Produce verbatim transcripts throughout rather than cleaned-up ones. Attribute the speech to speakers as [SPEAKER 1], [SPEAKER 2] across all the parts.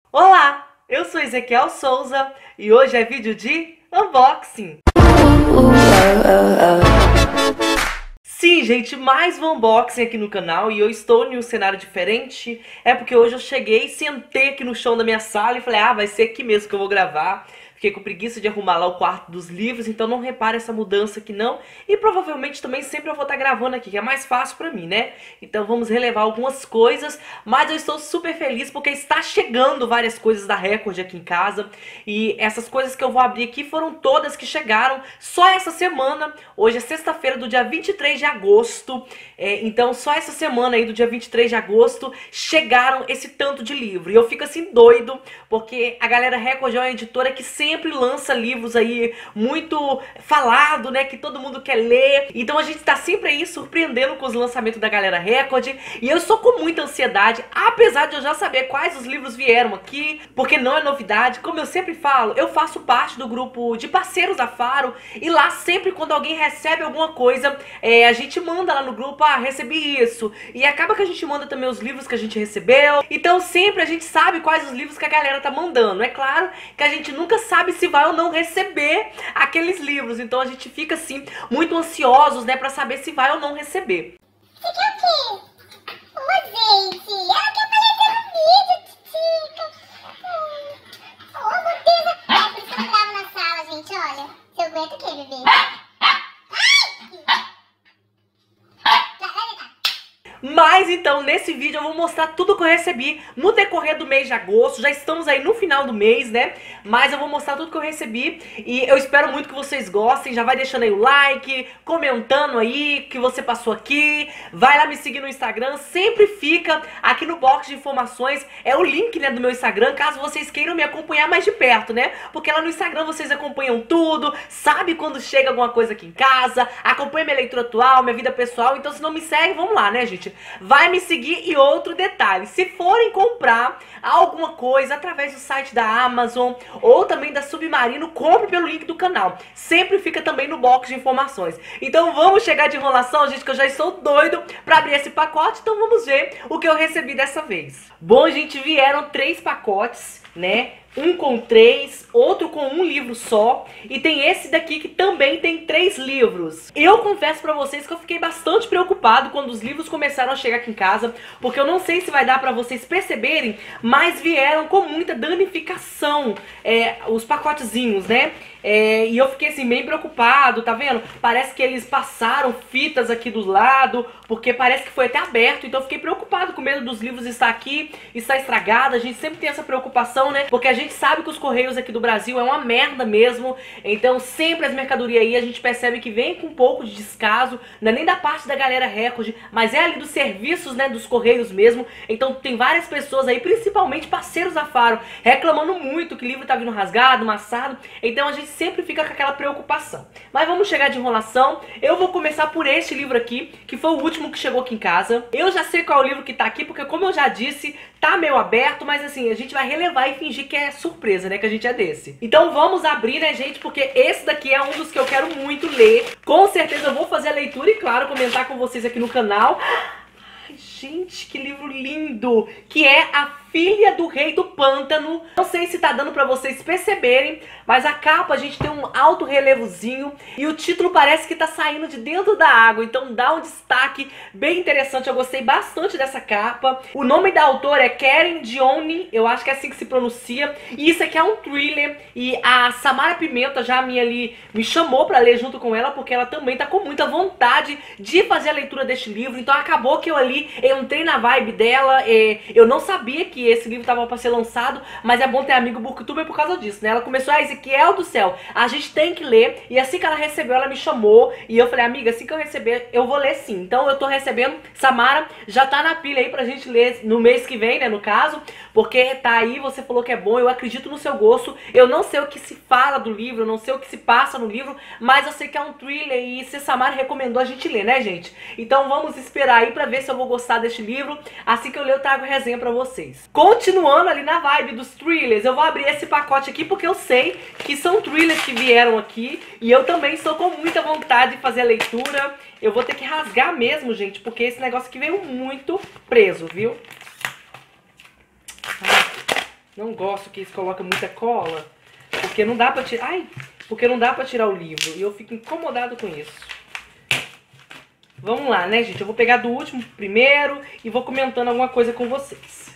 [SPEAKER 1] Olá, eu sou Ezequiel Souza e hoje é vídeo de unboxing. Sim, gente, mais um unboxing aqui no canal e eu estou em um cenário diferente. É porque hoje eu cheguei, sentei aqui no chão da minha sala e falei, ah, vai ser aqui mesmo que eu vou gravar. Fiquei com preguiça de arrumar lá o quarto dos livros, então não repare essa mudança aqui não. E provavelmente também sempre eu vou estar gravando aqui, que é mais fácil pra mim, né? Então vamos relevar algumas coisas, mas eu estou super feliz porque está chegando várias coisas da Record aqui em casa. E essas coisas que eu vou abrir aqui foram todas que chegaram só essa semana. Hoje é sexta-feira do dia vinte e três de agosto, é, então só essa semana aí do dia vinte e três de agosto chegaram esse tanto de livro. E eu fico assim doido, porque a galera Record é uma editora que sempre sempre lança livros aí muito falado, né, que todo mundo quer ler. Então a gente tá sempre aí surpreendendo com os lançamentos da galera Record. E eu estou com muita ansiedade, apesar de eu já saber quais os livros vieram aqui, porque não é novidade. Como eu sempre falo, eu faço parte do grupo de parceiros da Faro, e lá sempre quando alguém recebe alguma coisa, é, a gente manda lá no grupo, ah, recebi isso. E acaba que a gente manda também os livros que a gente recebeu. Então sempre a gente sabe quais os livros que a galera tá mandando. É claro que a gente nunca sabe sabe se vai ou não receber aqueles livros. Então a gente fica assim, muito ansiosos, né, pra saber se vai ou não receber.
[SPEAKER 2] Você quer o quê? Ô, gente, ela quer aparecer no vídeo, Titica. Hum. Oh, meu Deus. É por isso que eu não gravo na sala, gente, olha. Você aguenta o quê, bebê?
[SPEAKER 1] Mas então, nesse vídeo eu vou mostrar tudo que eu recebi no decorrer do mês de agosto. Já estamos aí no final do mês, né? Mas eu vou mostrar tudo que eu recebi e eu espero muito que vocês gostem. Já vai deixando aí o like, comentando aí que você passou aqui. Vai lá me seguir no Instagram, sempre fica aqui no box de informações. É o link, né, do meu Instagram, caso vocês queiram me acompanhar mais de perto, né? Porque lá no Instagram vocês acompanham tudo, sabe quando chega alguma coisa aqui em casa, acompanha minha leitura atual, minha vida pessoal. Então se não me segue, vamos lá, né, gente? Vai me seguir. E outro detalhe, se forem comprar alguma coisa através do site da Amazon ou também da Submarino, compre pelo link do canal. Sempre fica também no box de informações. Então vamos chegar de enrolação, gente, que eu já estou doido pra abrir esse pacote. Então vamos ver o que eu recebi dessa vez. Bom, gente, vieram três pacotes, né? Um com três, outro com um livro só. E tem esse daqui que também tem três livros. Eu confesso pra vocês que eu fiquei bastante preocupado quando os livros começaram a chegar aqui em casa, porque eu não sei se vai dar pra vocês perceberem, mas vieram com muita danificação, é, os pacotezinhos, né? É, e eu fiquei assim bem preocupado, tá vendo? Parece que eles passaram fitas aqui do lado, porque parece que foi até aberto. Então eu fiquei preocupado, com medo dos livros estar aqui, estar estragado. A gente sempre tem essa preocupação, né? Porque a gente sabe que os correios aqui do Brasil é uma merda mesmo. Então sempre as mercadorias aí a gente percebe que vem com um pouco de descaso. Não é nem da parte da galera Record, mas é ali dos serviços, né, dos correios mesmo. Então tem várias pessoas aí, principalmente parceiros da Faro, reclamando muito que o livro tá vindo rasgado, amassado. Então a gente sempre fica com aquela preocupação. Mas vamos chegar de enrolação. Eu vou começar por este livro aqui, que foi o último que chegou aqui em casa. Eu já sei qual é o livro que tá aqui, porque como eu já disse, tá meio aberto, mas assim, a gente vai relevar e fingir que é surpresa, né, que a gente é desse. Então vamos abrir, né, gente, porque esse daqui é um dos que eu quero muito ler. Com certeza eu vou fazer a leitura e, claro, comentar com vocês aqui no canal. Ai, gente, que livro lindo! Que é A Filha do Rei do Pântano. Não sei se tá dando pra vocês perceberem, mas a capa a gente tem um alto relevozinho e o título parece que tá saindo de dentro da água, então dá um destaque bem interessante. Eu gostei bastante dessa capa. O nome da autora é Karen Dionne, eu acho que é assim que se pronuncia, e isso aqui é um thriller. E a Samara Pimenta já me, ali, me chamou pra ler junto com ela, porque ela também tá com muita vontade de fazer a leitura deste livro. Então acabou que eu ali eu entrei na vibe dela. Eu não sabia que esse livro tava pra ser lançado, mas é bom ter amigo booktuber por causa disso, né? Ela começou, ah, Ezequiel do céu, a gente tem que ler. E assim que ela recebeu, ela me chamou e eu falei, amiga, assim que eu receber, eu vou ler sim. Então eu tô recebendo. Samara, já tá na pilha aí pra gente ler no mês que vem, né, no caso, porque tá aí, você falou que é bom, eu acredito no seu gosto. Eu não sei o que se fala do livro, eu não sei o que se passa no livro, mas eu sei que é um thriller e se Samara recomendou, a gente lê, né, gente? Então vamos esperar aí pra ver se eu vou gostar deste livro. Assim que eu ler, eu trago resenha pra vocês. Continuando ali na vibe dos thrillers, eu vou abrir esse pacote aqui porque eu sei que são thrillers que vieram aqui e eu também estou com muita vontade de fazer a leitura. Eu vou ter que rasgar mesmo, gente, porque esse negócio aqui veio muito preso, viu? Não gosto que eles colocam muita cola, porque não dá pra tirar... Ai! Porque não dá pra tirar o livro, e eu fico incomodado com isso. Vamos lá, né, gente? Eu vou pegar do último primeiro e vou comentando alguma coisa com vocês.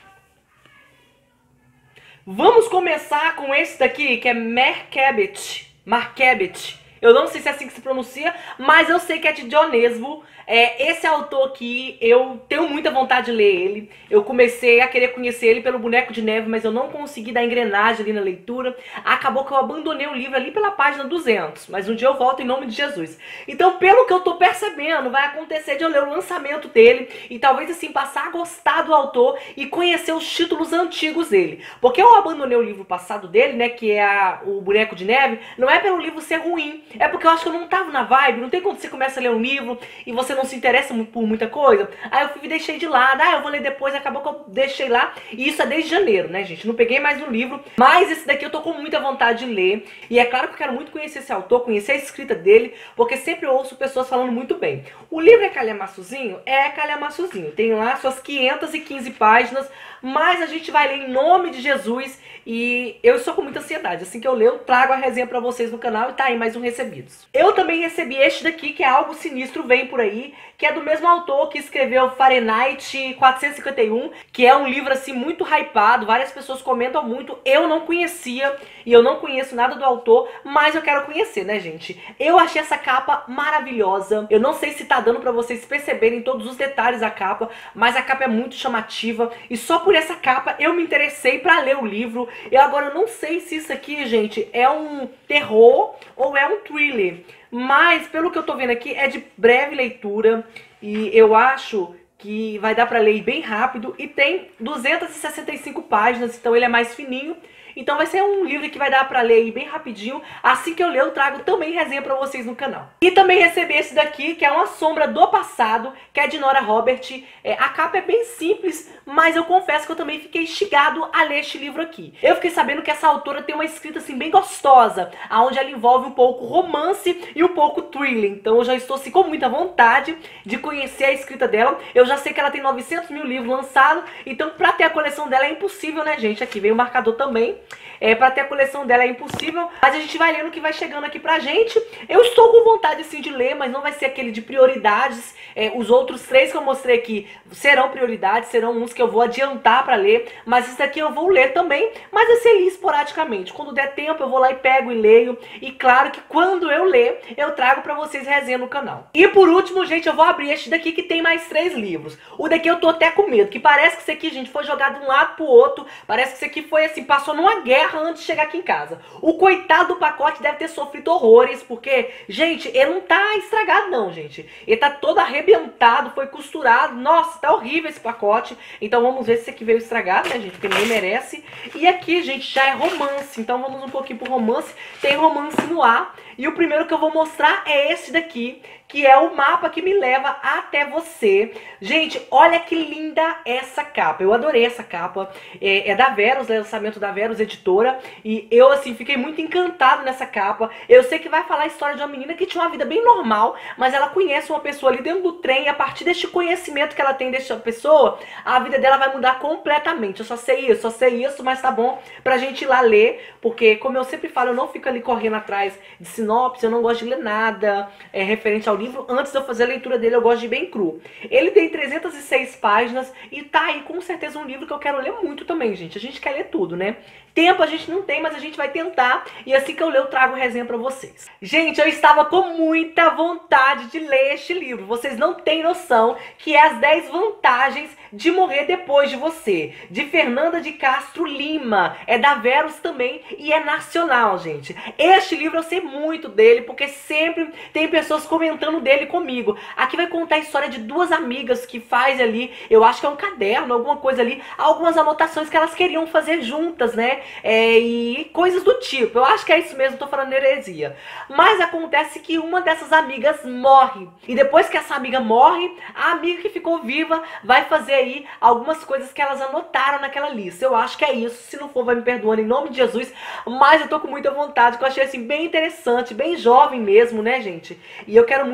[SPEAKER 1] Vamos começar com esse daqui, que é Markevitch. Markevitch. Eu não sei se é assim que se pronuncia, mas eu sei que é de Dionesbo. É, esse autor aqui, eu tenho muita vontade de ler ele. Eu comecei a querer conhecer ele pelo Boneco de Neve, mas eu não consegui dar engrenagem ali na leitura. Acabou que eu abandonei o livro ali pela página duzentos, mas um dia eu volto em nome de Jesus. Então, pelo que eu tô percebendo, vai acontecer de eu ler o lançamento dele e talvez assim passar a gostar do autor e conhecer os títulos antigos dele. Porque eu abandonei o livro passado dele, né, que é a, o Boneco de Neve, não é pelo livro ser ruim, é porque eu acho que eu não tava na vibe. Não tem quando você começa a ler um livro e você não se interessa por muita coisa. Aí eu fui e deixei de lado. Ah, eu vou ler depois. Acabou que eu deixei lá. E isso é desde janeiro, né, gente? Não peguei mais no livro. Mas esse daqui eu tô com muita vontade de ler. E é claro que eu quero muito conhecer esse autor, conhecer a escrita dele, porque sempre eu ouço pessoas falando muito bem. O livro é calhamaçozinho? É calhamaçozinho. Tem lá suas quinhentas e quinze páginas, mas a gente vai ler em nome de Jesus. E eu estou com muita ansiedade. Assim que eu ler, eu trago a resenha pra vocês no canal e tá aí mais um Recebidos. Eu também recebi este daqui, que é Algo Sinistro Vem Por Aí, que é do mesmo autor que escreveu Fahrenheit quatrocentos e cinquenta e um, que é um livro assim muito hypado, várias pessoas comentam muito. Eu não conhecia e eu não conheço nada do autor, mas eu quero conhecer, né, gente? Eu achei essa capa maravilhosa. Eu não sei se tá dando pra vocês perceberem todos os detalhes da capa, mas a capa é muito chamativa e só por essa capa eu me interessei pra ler o livro. Eu agora não sei se isso aqui, gente, é um terror ou é um thriller, mas pelo que eu tô vendo aqui é de breve leitura e eu acho que vai dar pra ler bem rápido e tem duzentas e sessenta e cinco páginas, então ele é mais fininho. Então vai ser um livro que vai dar pra ler bem rapidinho. Assim que eu ler, eu trago também resenha pra vocês no canal. E também recebi esse daqui, que é Uma Sombra do Passado, que é de Nora Robert. É, a capa é bem simples, mas eu confesso que eu também fiquei instigado a ler este livro aqui. Eu fiquei sabendo que essa autora tem uma escrita assim bem gostosa, onde ela envolve um pouco romance e um pouco thriller. Então eu já estou assim com muita vontade de conhecer a escrita dela. Eu já sei que ela tem novecentos mil livros lançados, então pra ter a coleção dela é impossível, né, gente? Aqui veio o marcador também. É, pra ter a coleção dela é impossível, mas a gente vai lendo o que vai chegando aqui pra gente. Eu estou com vontade sim de ler, mas não vai ser aquele de prioridades. É, os outros três que eu mostrei aqui serão prioridades, serão uns que eu vou adiantar pra ler, mas esse daqui eu vou ler também, mas vai ser li esporadicamente. Quando der tempo eu vou lá e pego e leio, e claro que quando eu ler, eu trago pra vocês resenha no canal. E por último, gente, eu vou abrir este daqui que tem mais três livros. O daqui eu tô até com medo, que parece que esse aqui, gente, foi jogado de um lado pro outro, parece que esse aqui foi assim, passou numa guerra antes de chegar aqui em casa. O coitado do pacote deve ter sofrido horrores, porque, gente, ele não tá estragado não, gente. Ele tá todo arrebentado, foi costurado. Nossa, tá horrível esse pacote. Então vamos ver se esse aqui veio estragado, né, gente, porque ninguém merece. E aqui, gente, já é romance, então vamos um pouquinho pro romance. Tem romance no ar. E o primeiro que eu vou mostrar é esse daqui, que é o mapa que me leva até você. Gente, olha que linda essa capa. Eu adorei essa capa. É, é da Verus, lançamento da Verus Editora. E eu, assim, fiquei muito encantado nessa capa. Eu sei que vai falar a história de uma menina que tinha uma vida bem normal, mas ela conhece uma pessoa ali dentro do trem, e a partir deste conhecimento que ela tem dessa pessoa, a vida dela vai mudar completamente. Eu só sei isso, só sei isso, mas tá bom pra gente ir lá ler, porque, como eu sempre falo, eu não fico ali correndo atrás de sinopse, eu não gosto de ler nada é, referente ao livro. Antes de eu fazer a leitura dele, eu gosto de ir bem cru. Ele tem trezentas e seis páginas e tá aí com certeza um livro que eu quero ler muito também, gente. A gente quer ler tudo, né? Tempo a gente não tem, mas a gente vai tentar. E assim que eu ler, eu trago resenha pra vocês. Gente, eu estava com muita vontade de ler este livro. Vocês não têm noção, que é As dez Vantagens de Morrer Depois de Você, de Fernanda de Castro Lima. É da Verus também e é nacional, gente. Este livro eu sei muito dele, porque sempre tem pessoas comentando dele comigo. Aqui vai contar a história de duas amigas que faz ali, eu acho que é um caderno, alguma coisa ali, algumas anotações que elas queriam fazer juntas, né? É, e coisas do tipo. Eu acho que é isso mesmo, tô falando heresia. Mas acontece que uma dessas amigas morre. E depois que essa amiga morre, a amiga que ficou viva vai fazer aí algumas coisas que elas anotaram naquela lista. Eu acho que é isso. Se não for, vai me perdoando em nome de Jesus. Mas eu tô com muita vontade, que eu achei assim bem interessante, bem jovem mesmo, né, gente? E eu quero muito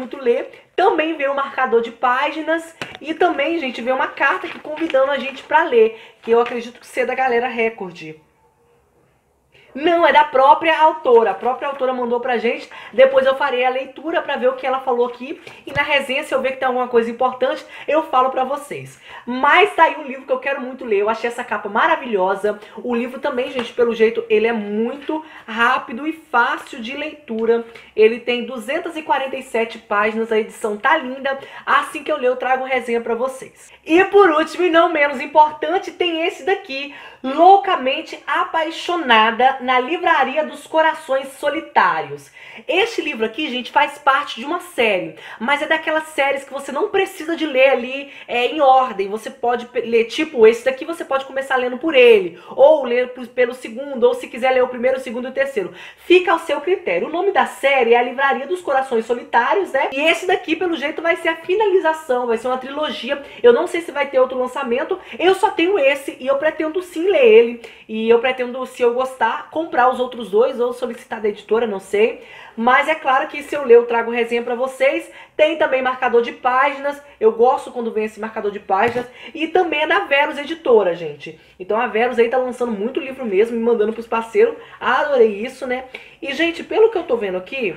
[SPEAKER 1] muito ler. Também veio um marcador de páginas e também, gente, veio uma carta aqui convidando a gente pra ler, que eu acredito que seja da galera Record. Não, é da própria autora. A própria autora mandou pra gente. Depois eu farei a leitura pra ver o que ela falou aqui. E na resenha, se eu ver que tem alguma coisa importante, eu falo pra vocês. Mas tá aí um livro que eu quero muito ler. Eu achei essa capa maravilhosa. O livro também, gente, pelo jeito, ele é muito rápido e fácil de leitura. Ele tem duzentas e quarenta e sete páginas. A edição tá linda. Assim que eu ler, eu trago resenha pra vocês. E por último, e não menos importante, tem esse daqui. Loucamente Apaixonada, na Livraria dos Corações Solitários. Este livro aqui, gente, faz parte de uma série, mas é daquelas séries que você não precisa de ler ali é, em ordem. Você pode ler, tipo, esse daqui você pode começar lendo por ele, ou ler pelo segundo, ou se quiser ler o primeiro, o segundo e o terceiro. Fica ao seu critério. O nome da série é A Livraria dos Corações Solitários, né? E esse daqui, pelo jeito, vai ser a finalização, vai ser uma trilogia. Eu não sei se vai ter outro lançamento, eu só tenho esse e eu pretendo sim ler ele. E eu pretendo, se eu gostar, comprar os outros dois ou solicitar da editora, não sei. Mas é claro que se eu ler, eu trago resenha pra vocês. Tem também marcador de páginas. Eu gosto quando vem esse marcador de páginas. E também é da Verus Editora, gente. Então a Verus aí tá lançando muito livro mesmo, me mandando pros parceiros. Adorei isso, né? E, gente, pelo que eu tô vendo aqui,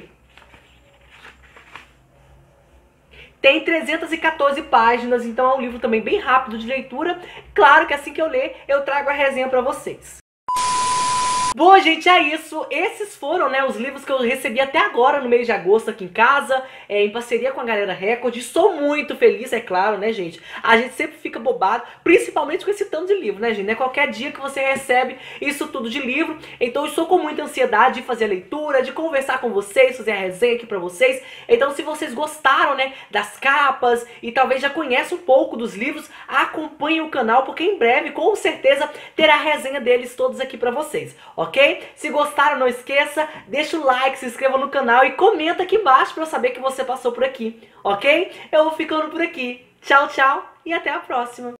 [SPEAKER 1] tem trezentas e quatorze páginas, então é um livro também bem rápido de leitura. Claro que assim que eu ler, eu trago a resenha pra vocês. Bom, gente, é isso. Esses foram, né, os livros que eu recebi até agora no mês de agosto aqui em casa, é, em parceria com a galera Record. Sou muito feliz, é claro, né, gente? A gente sempre fica bobado, principalmente com esse tanto de livro, né, gente? Não é qualquer dia que você recebe isso tudo de livro. Então eu estou com muita ansiedade de fazer a leitura, de conversar com vocês, fazer a resenha aqui pra vocês. Então, se vocês gostaram, né, das capas e talvez já conhecem um pouco dos livros, acompanhem o canal, porque em breve, com certeza, terá a resenha deles todos aqui pra vocês. Ok? Se gostaram, não esqueça, deixa o like, se inscreva no canal e comenta aqui embaixo pra eu saber que você passou por aqui, ok? Eu vou ficando por aqui. Tchau, tchau e até a próxima.